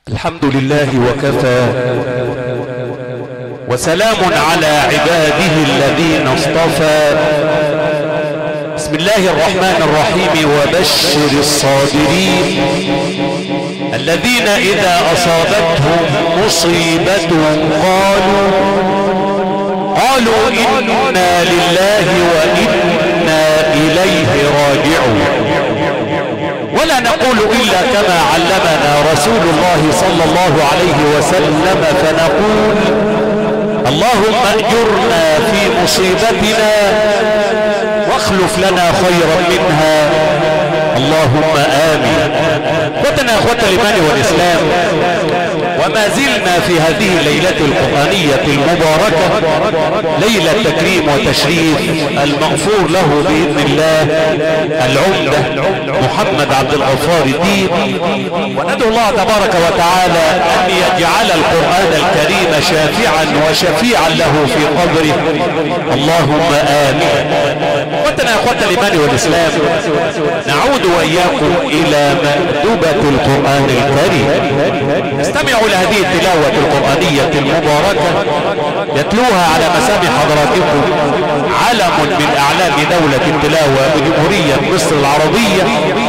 الحمد لله وكفى، وسلام على عباده الذين اصطفى. بسم الله الرحمن الرحيم. وبشر الصابرين الذين إذا أصابتهم مصيبة قالوا إنا لله وإنا إليه راجعون، ولا نقول إلا كما علمنا رسول الله صلى الله عليه وسلم، فنقول اللهم أجرنا في مصيبتنا واخلف لنا خيرا منها، اللهم آمين. اخوتنا اخوة الإيمان والإسلام، وما زلنا في هذه الليلة القرآنية المباركة، ليلة تكريم وتشريف المغفور له بإذن الله العمدة محمد عبد الغفار الدين، وندعو الله تبارك وتعالى أن يجعل القرآن الكريم شافعا وشفيعا له في قبره، اللهم آمين. اخوتنا اخوة الإيمان والإسلام، نعود وإياكم إلى مأدبة القرآن الكريم. استمعوا لهذه التلاوة القرآنية المباركة، يتلوها على مسامع حضراتكم علم من أعلام دولة التلاوة بجمهورية مصر العربية،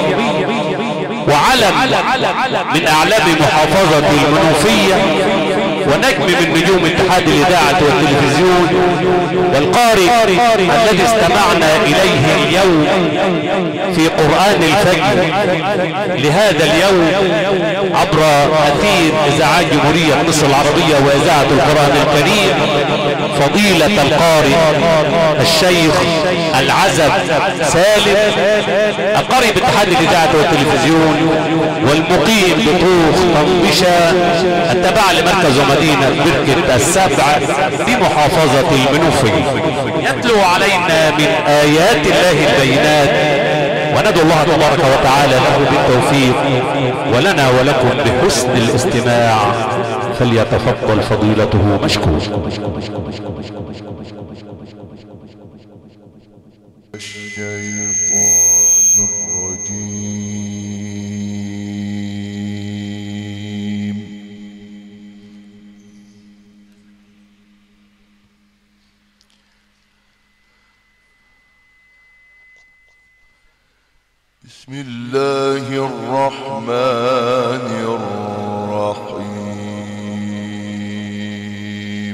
وعلم من أعلام محافظة المنوفية، ونجم من نجوم اتحاد الإذاعة والتلفزيون، والقارئ الذي استمعنا إليه اليوم في قرآن الفجر لهذا اليوم عبر أثير إذاعات جمهورية مصر العربية وإذاعة القرآن الكريم، فضيلة القارئ الشيخ العزب سالم، القارئ باتحاد الإذاعة والتلفزيون، والمقيم بطوخ طنبشة التابع لمركز مدينة بركة السبع بمحافظة المنوفية، يتلو علينا من آيات الله البينات، وندعو الله تبارك وتعالى له بالتوفيق ولنا ولكم بحسن الاستماع، فليتفضل فضيلته مشكور. الشيطان الرجيم. بسم الله الرحمن الرحيم.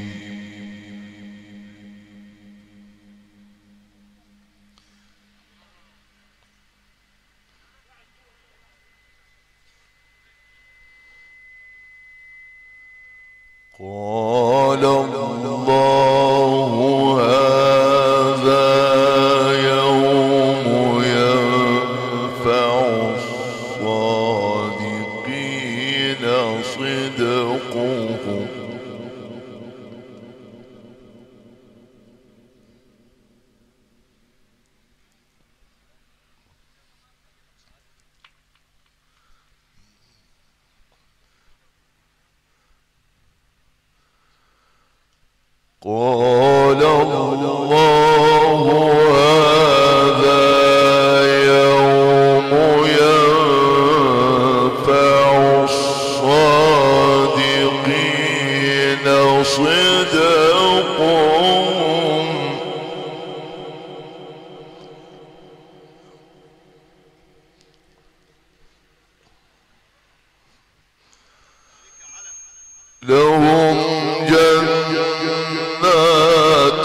قال الله هذا يوم ينفع الصادقين صدقهم قال الله هذا يوم ينفع الصادقين صدقهم لهم جنات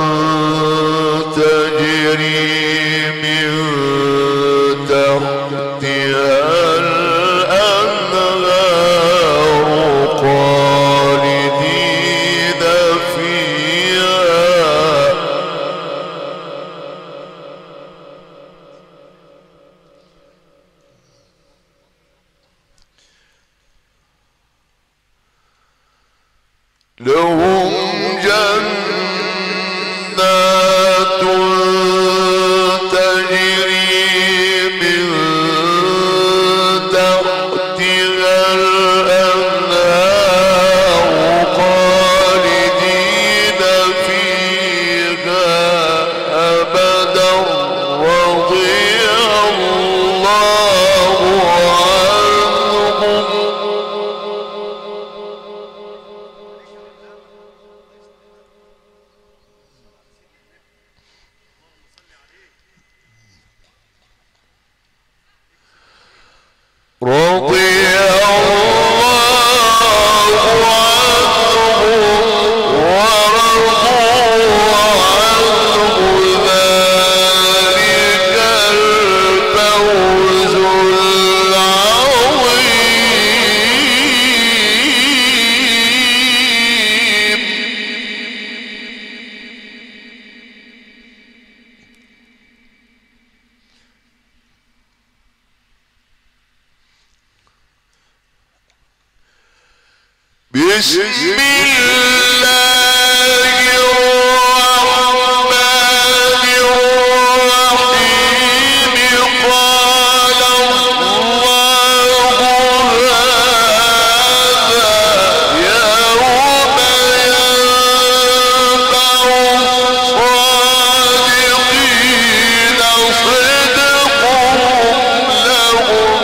تجري من تحتها الأنهار خالدين فيها لهم جنات تجري من تحتها الأنهار خالدين فيها أبدا رضي الله عنهم بسم الله الرحمن الرحيم قال الله هذا يوم ينفع الصادقين صدقهم لهم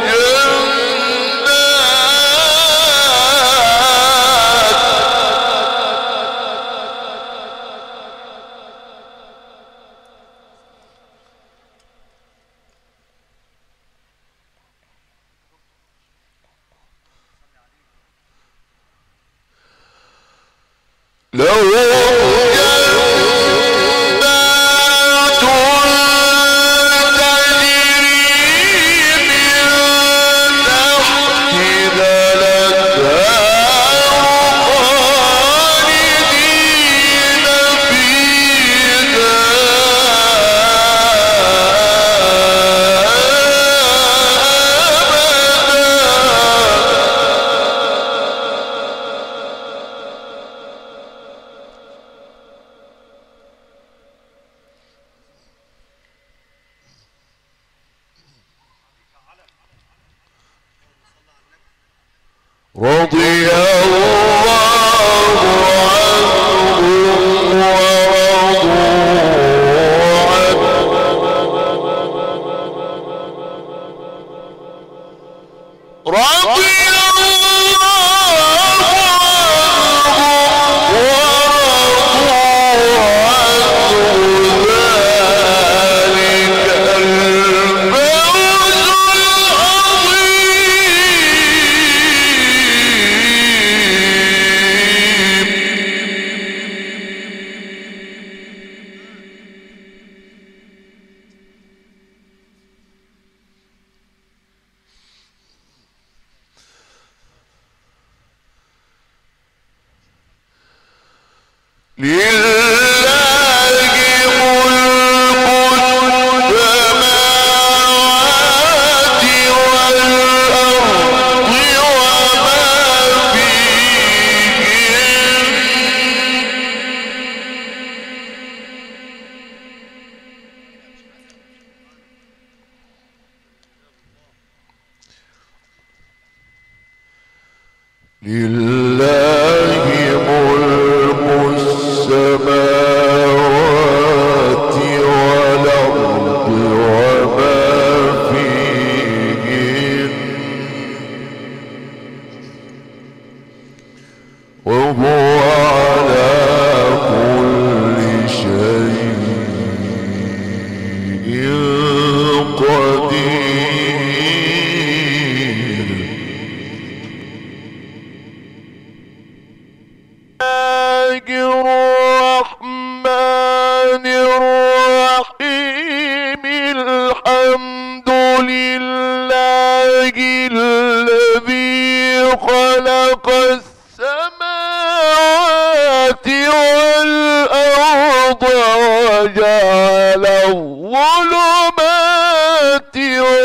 لهم جنات تجري من تحتها الأنهار خالدين فيها رضي الله عنهم ورضوا عنه لله ملك السماوات والأرض وما فيهن لله ملك السماوات والأرض وما فيهن وهو على كل شيء قدير الرحمن الرحيم الحمد لله الذي خلق السماوات والأرض وجعل الظلمات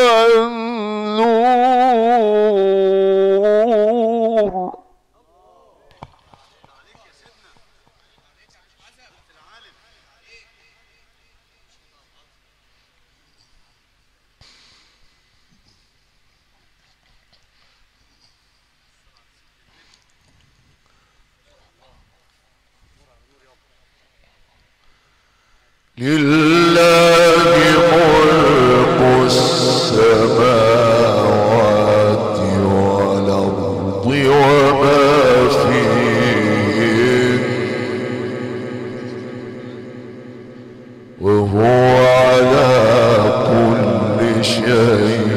والنور لله ملك السماوات والأرض وما فيهن وهو على كل شيء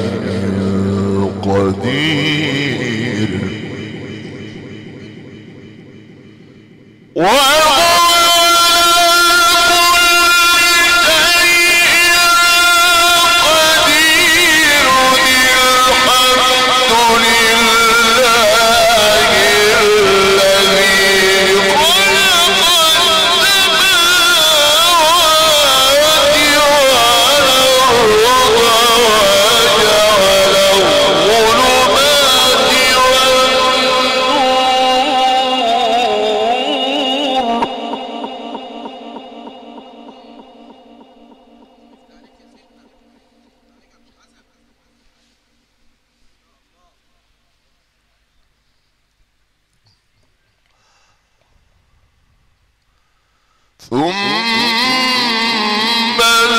قدير ثم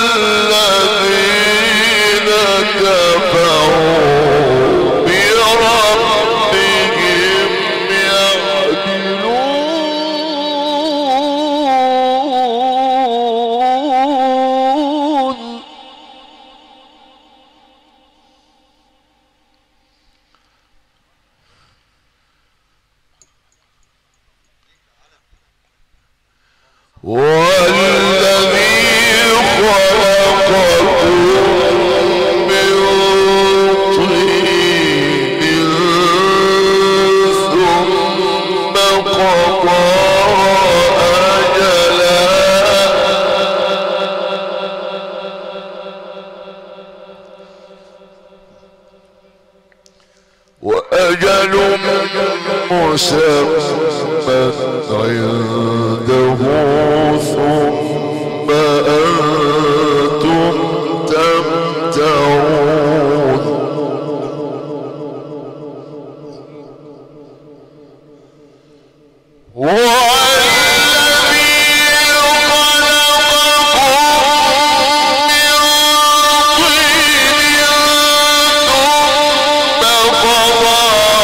الذين كفروا بربهم يعدلون والذي خلقكم من طين ثم قضى أجلا وأجل مسمى عنده ثم أنتم تمترون والذي خلقكم من طين ثم قضى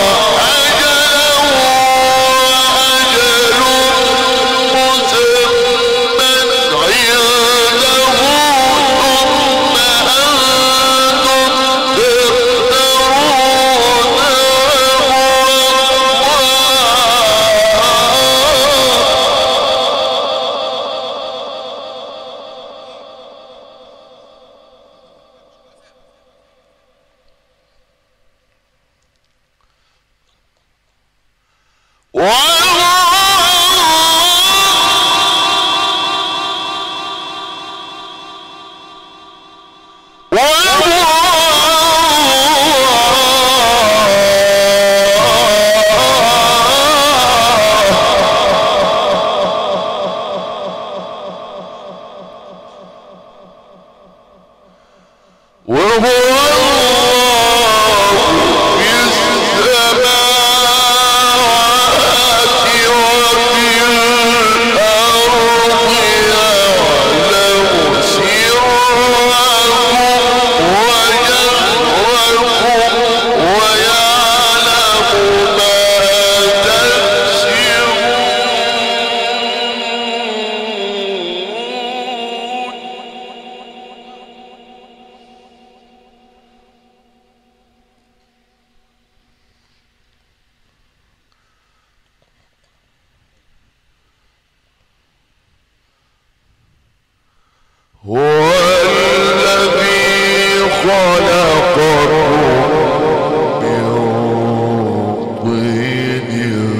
هو الذي خلقكم من طين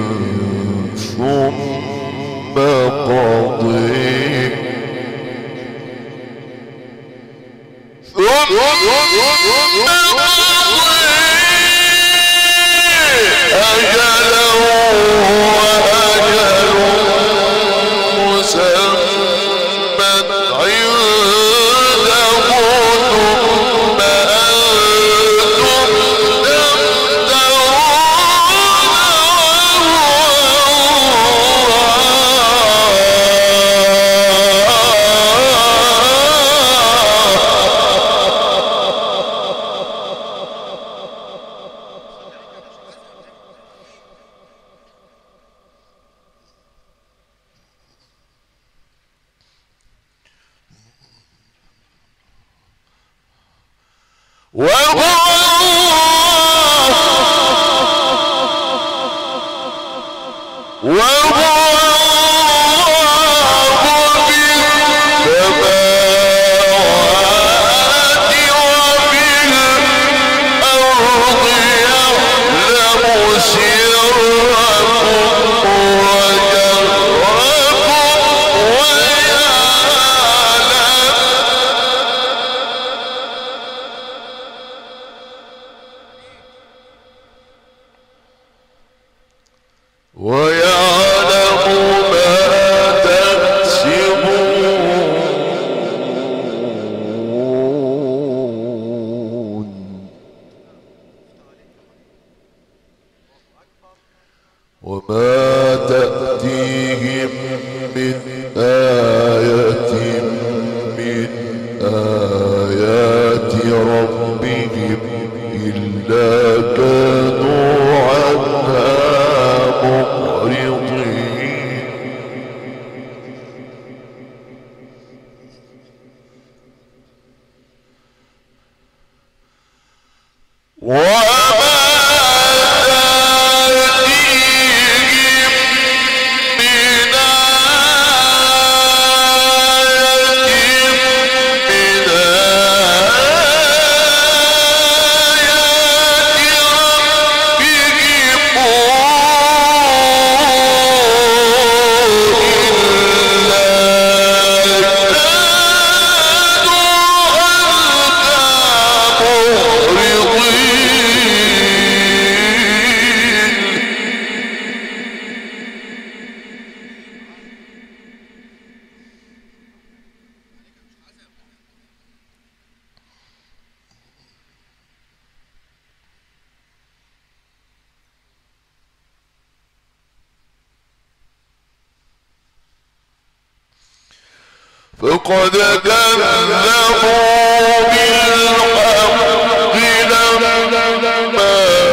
ثم قضى أجلا وأجل مسمى عنده ثم أنتم ويعلم ما تكسبون وما تأتيهم من آية فقد كذبوا بالحق لما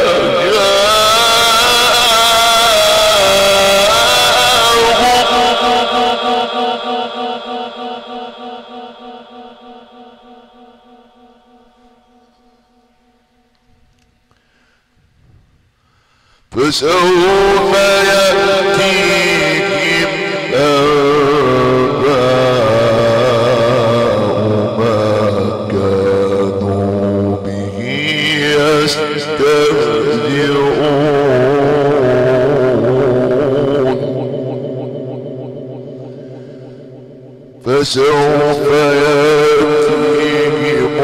فسوف يأتيهم آباء ما كانوا به يستهزئون فسوف يأتيهم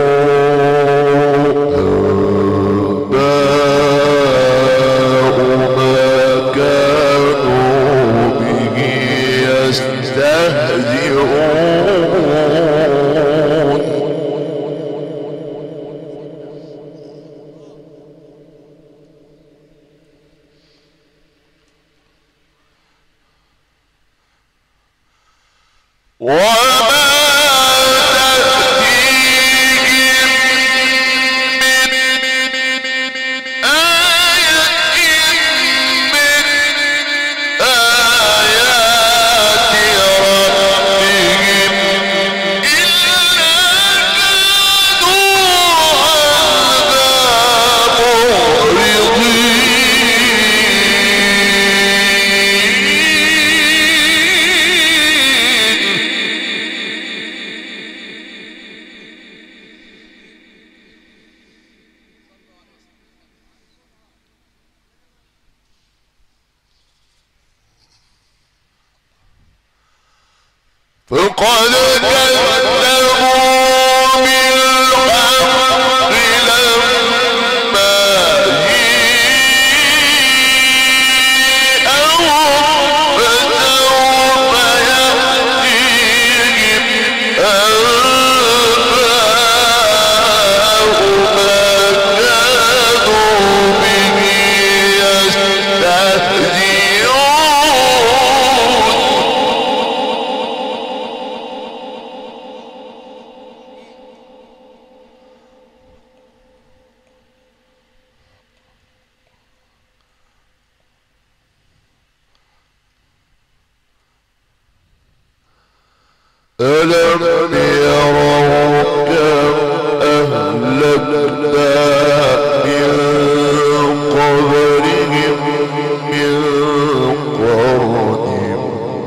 فقد كذبوا بالحق لما جيءهم فسوف يأتيهم أنباء ما كانوا به ألم يروا كم أهلكنا من قبلهم من قرن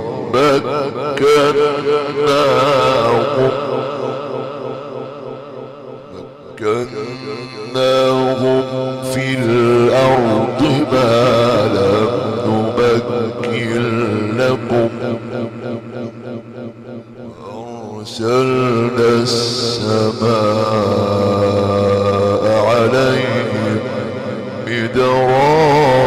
مكناهم في الأرض ما لم نمكن لكم أرسلنا السماء عليهم مدرارا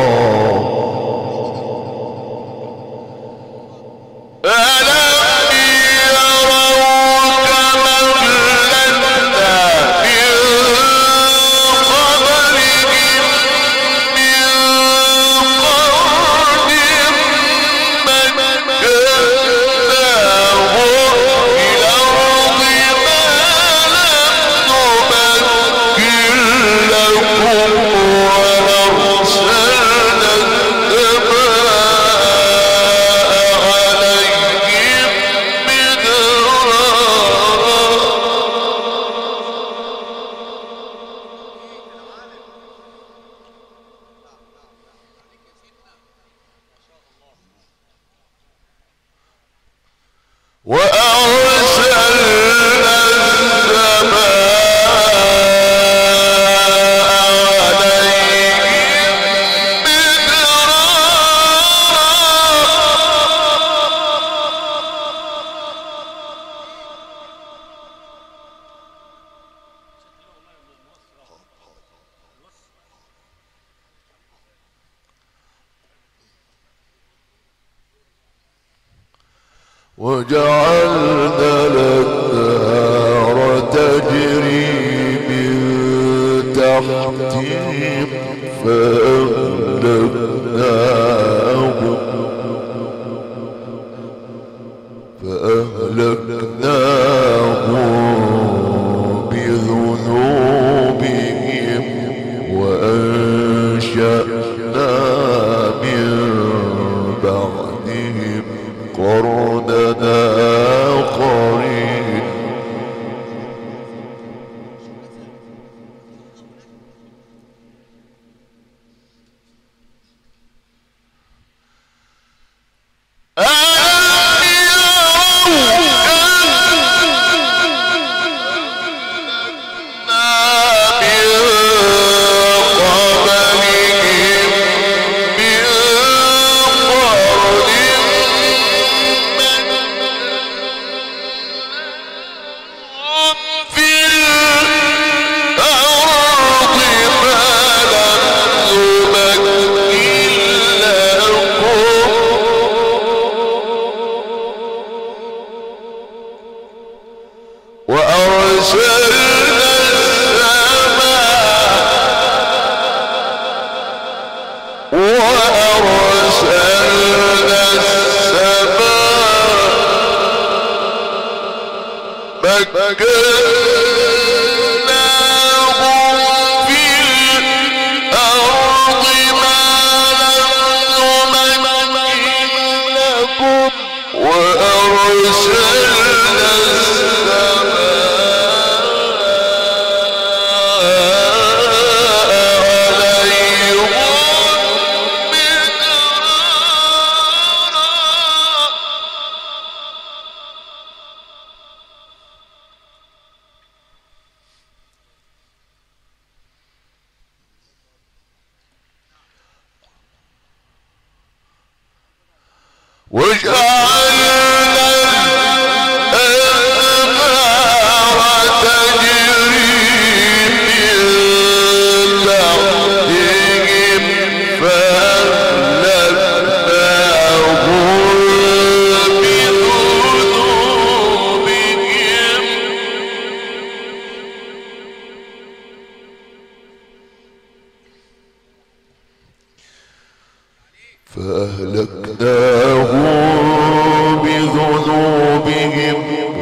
وجعلنا الأنهار تجري من تحتهم فأهلكناهم من بعدهم قرننا آخرين فأهلكناهم بذنوبهم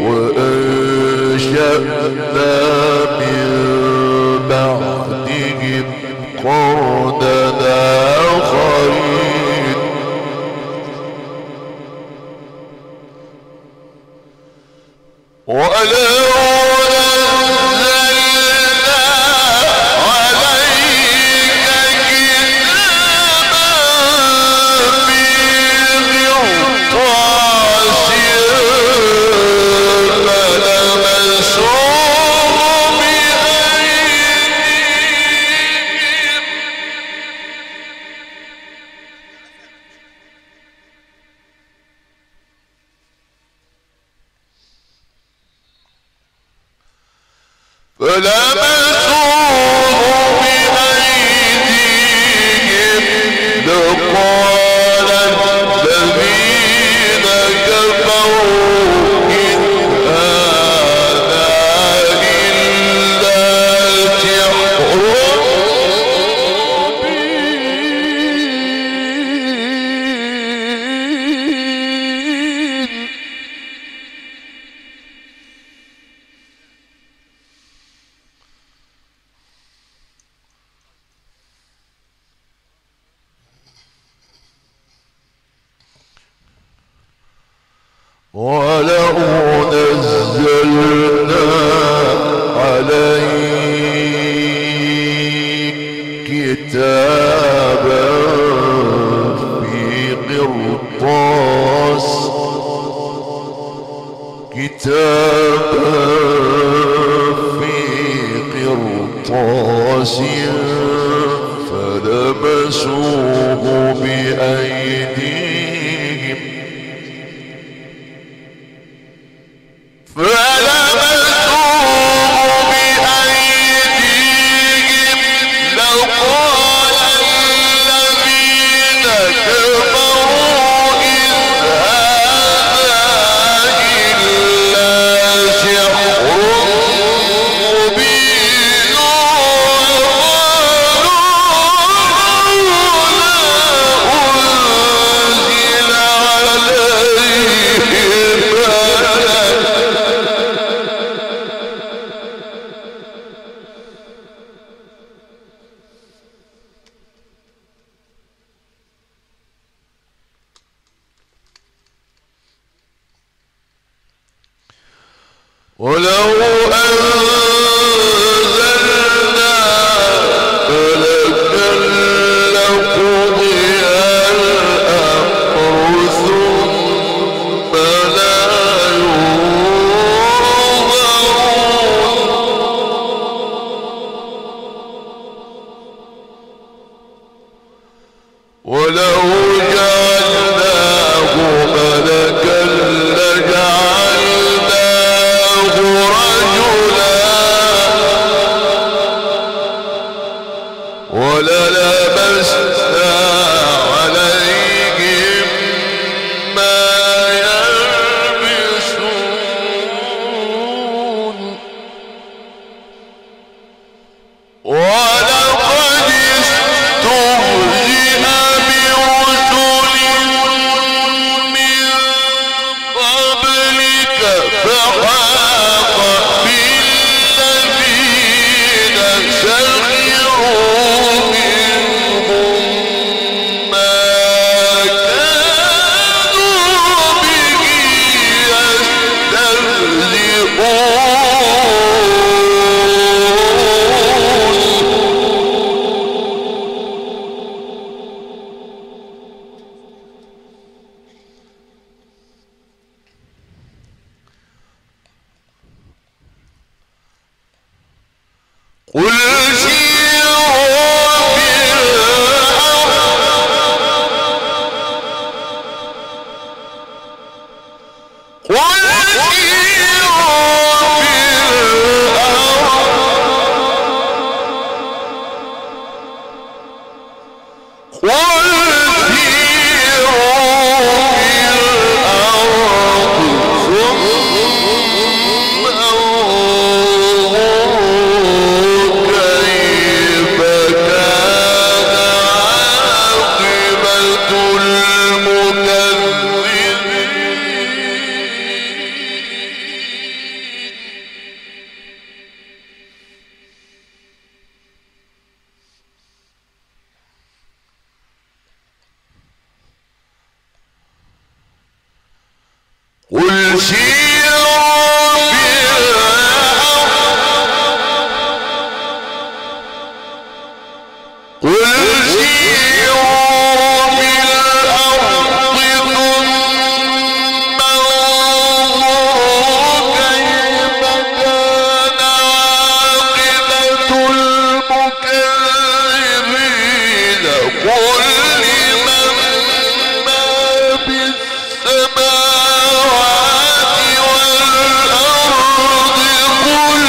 وأنشأنا من بعدهم قرننا آخرين ولو ولو نزلنا عليك كتابا في قرطاس فلمسوه بأيديهم لقال الذين كفروا إن هذا إلا سحر مبين وقالوا ولو أنزلنا ملكا لقضي الأمر ثم لا ينظرون ولو جعلناه ملكا لجعلناه رجلا وللبسنا عليهم ما يلبسون ولقد استهزئ برسل من قبلك فحاق بالذين سخروا منهم ما كانوا به يستهزئون قل سيروا في الأرض قل سيروا في الأرض قل سيروا في الأرض ثم انظروا كيف كان عاقبة المكذبين قل لمن ما في السماوات والأرض قل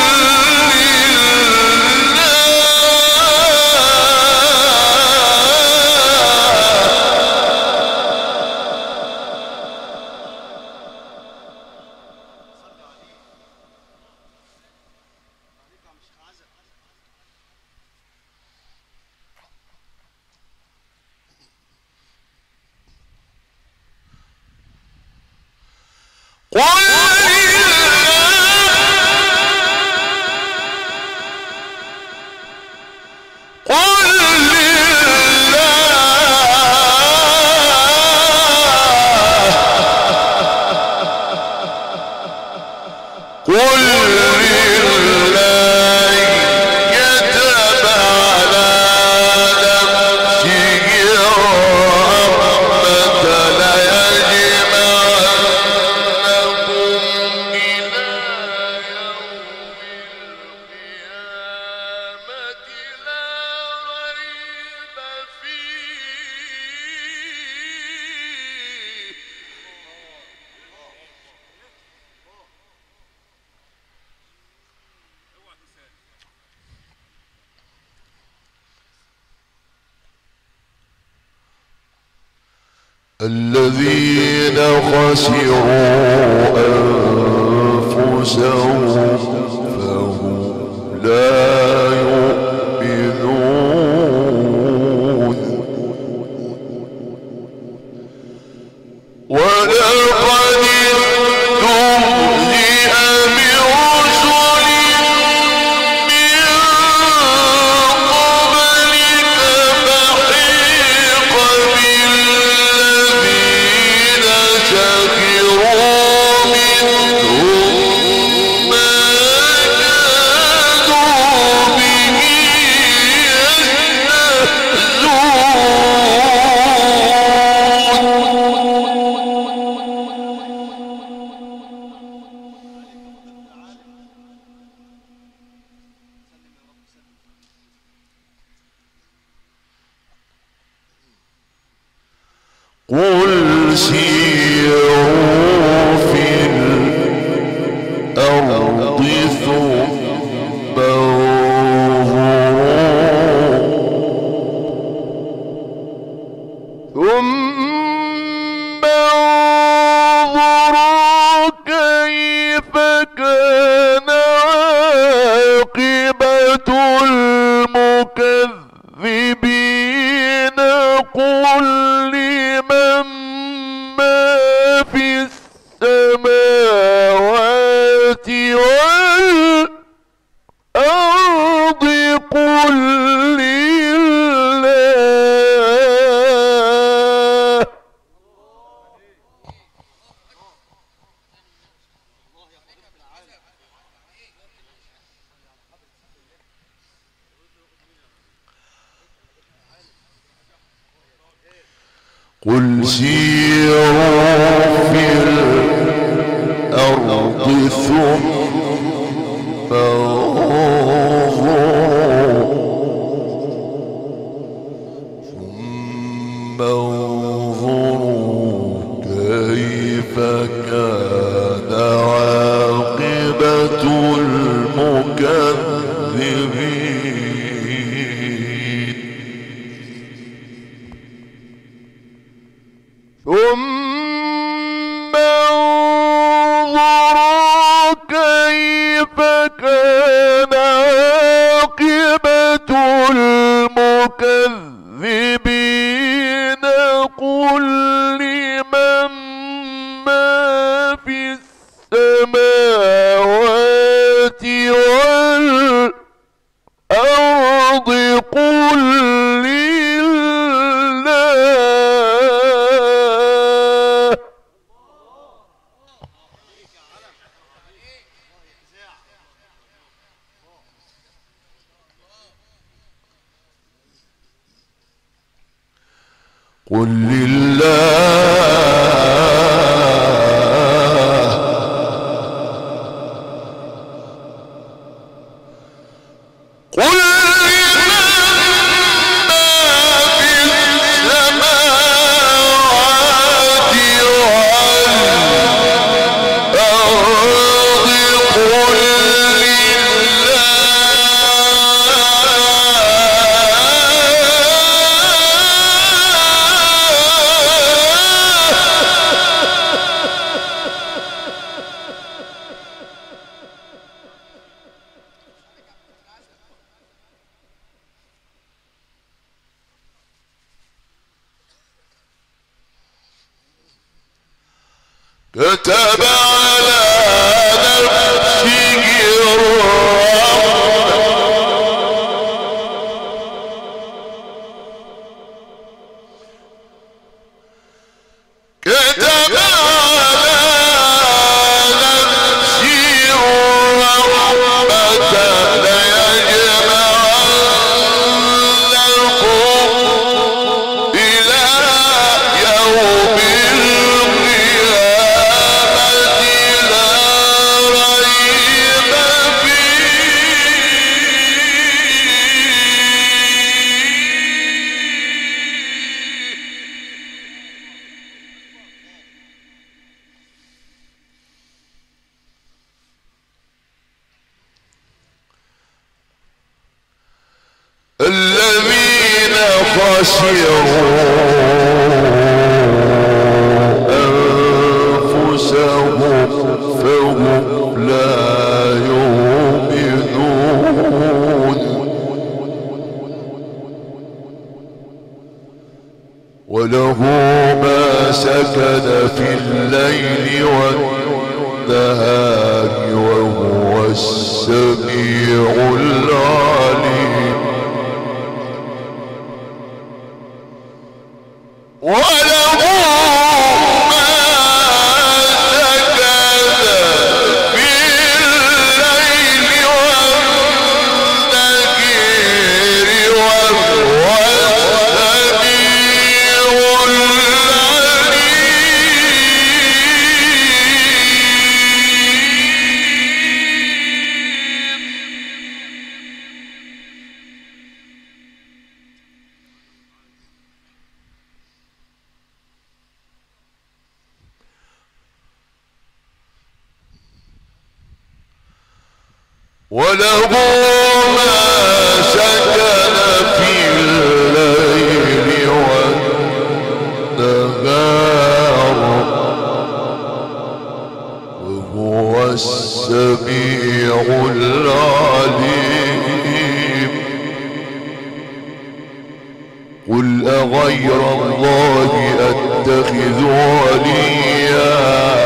الذين خسروا أنفسهم فهم لا يؤمنون ولقد استهزئ برسل من قبلك فحيق بالذين سخروا منهم ما قل سيروا في الأرض ثم انظروا كيف كان عاقبة المكذبين. قل لمن ما في السماوات والأرض قل لله. قل سيروا في الأرض ثم انظروا كيف كان عاقبة المكذبين. ثم انظروا كيف كان عاقبة المكذبين. قل لمن ما في السماوات والأرض قل لله. قل لله. قل كتب على نفسه الرحمة. كتب على نفسه الرحمة ليجمعنكم إلى يوم الذين خسروا أنفسهم فهم لا يؤمنون. وله ما سكن في الليل والنهار وهو السميع العليم. وله ما سكن في الليل والنهار وهو السميع العليم. وله ما سكن في الليل والنهار وهو السميع العليم. قل أغير الله أتخذ وليا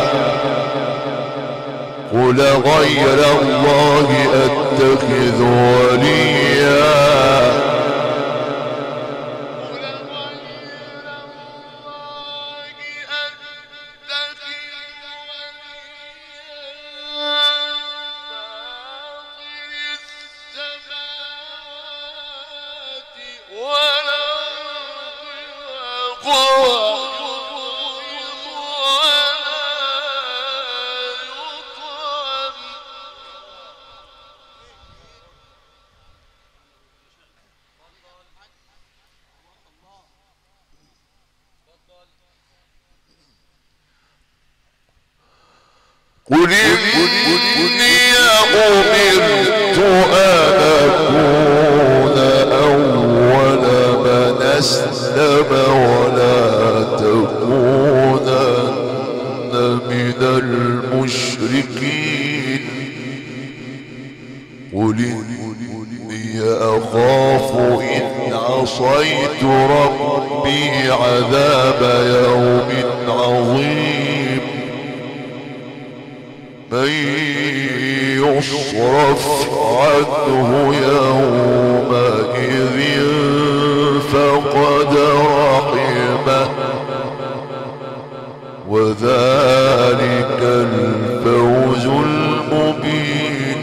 قل غير الله أتخذ وليا قل إني أمرت أن أكون أول من أسلم ولا تكونن من المشركين. قل إني أخاف إن عصيت ربي عذاب يوم عظيم. من يصرف عنه يومئذ فقد رحمه وذلك الفوز المبين.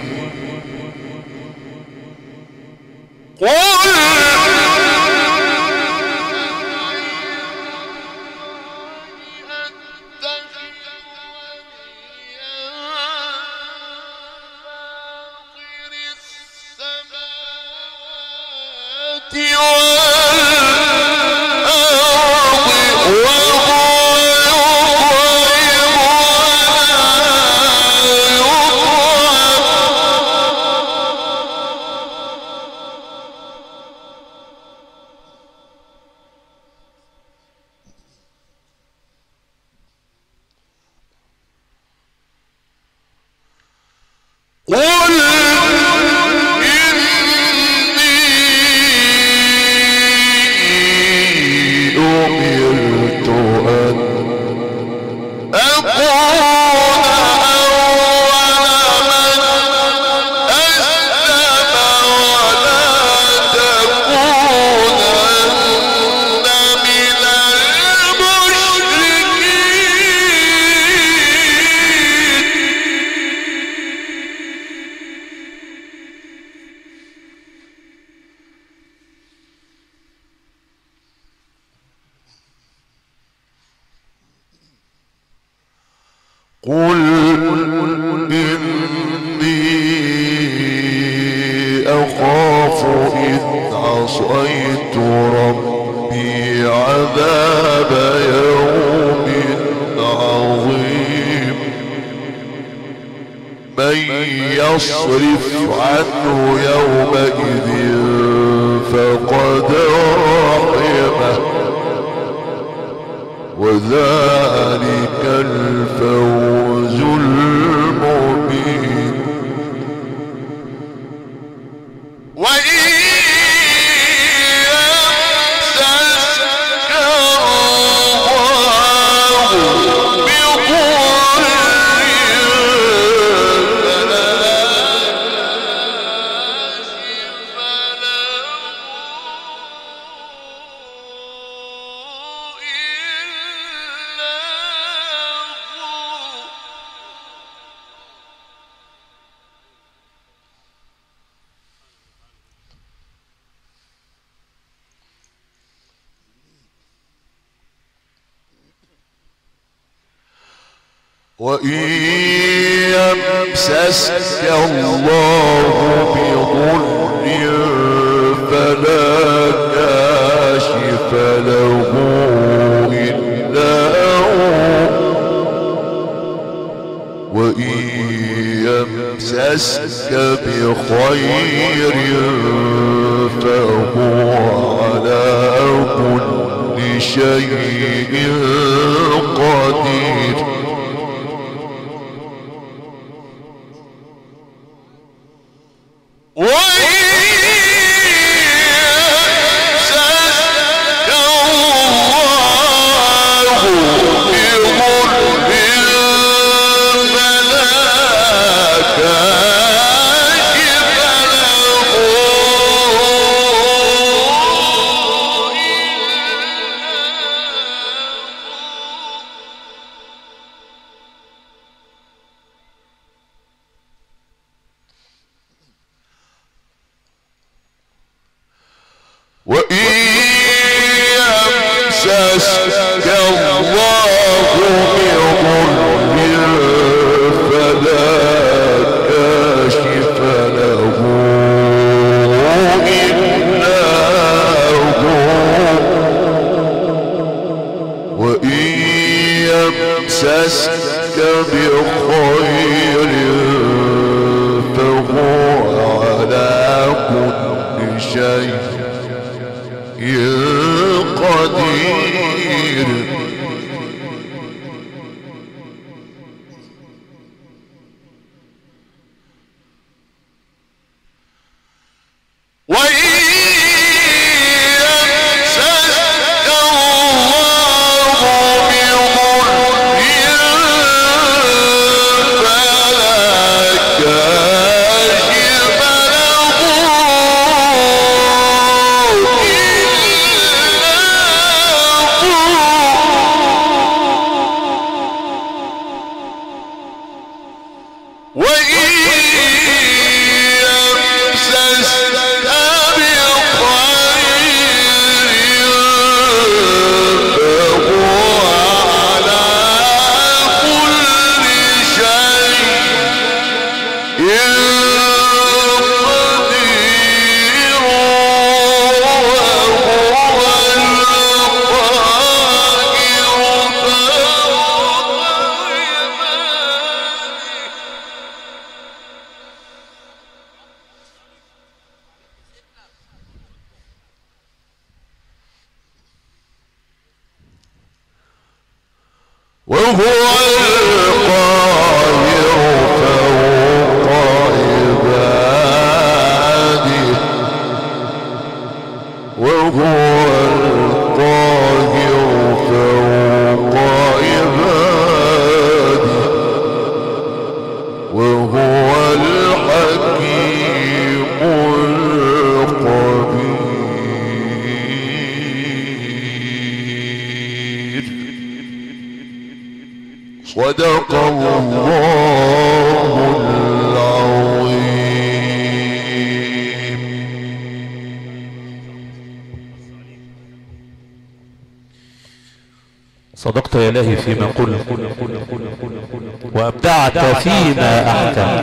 قل إني أخاف إن عصيت ربي عذاب يوم عظيم. من يصرف عنه يومئذ فقد رحمه وذلك الفوز المبين. وإن يمسسك الله بضر فلا كاشف له وإن يمسسك الله بضر فلا كاشف له إلا هو وإن يمسسك بخير فهو على كل شيء قدير. صدق الله العظيم. صدقت يا إلهي فيما قلت وأبدعت فيما أحكمت.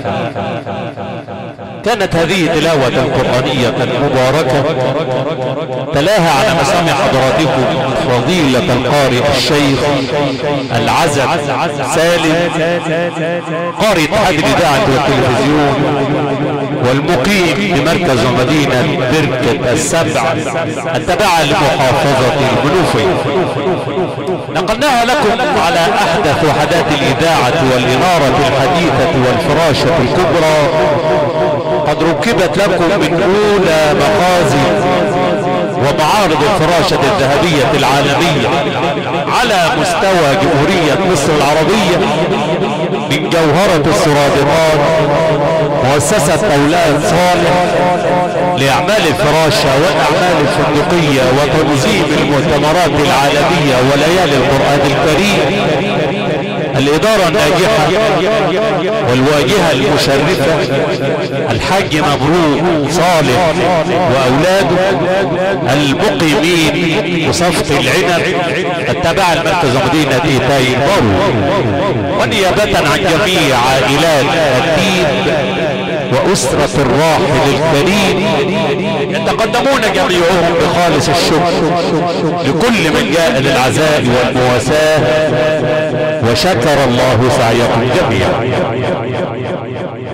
كانت هذه تلاوة قرآنية مباركة تلاها على مسامع حضراتكم فضيلة القارئ الشيخ العزب سالم قارئ اتحاد الإذاعة والتلفزيون والمقيم بمركز ومدينة بركة السبع التابعة لمحافظة المنوفية. نقلناها لكم على أحدث وحدات الإذاعة والإنارة الحديثة والفراشة الكبرى. قد ركبت لكم من أولى مخازن ومعارض الفراشة الذهبية العالمية على مستوى جمهورية مصر العربية من جوهرة السرادقات مؤسسة أولاد صالح لأعمال الفراشة والأعمال الفندقية وتنظيم المؤتمرات العالمية وليالي القرآن الكريم. الإدارة الناجحة والواجهة المشرفة الحاج مبروك صالح وأولاده المقيمين بصفة العنب التابعة لمركز مدينة إيتاي البرو، ونيابة عن جميع عائلات الدين وأسرة الراحل الكريم يتقدمون جميعهم بخالص الشكر لكل من جاء للعزاء والمواساة، وشكر الله سعيكم جميعا.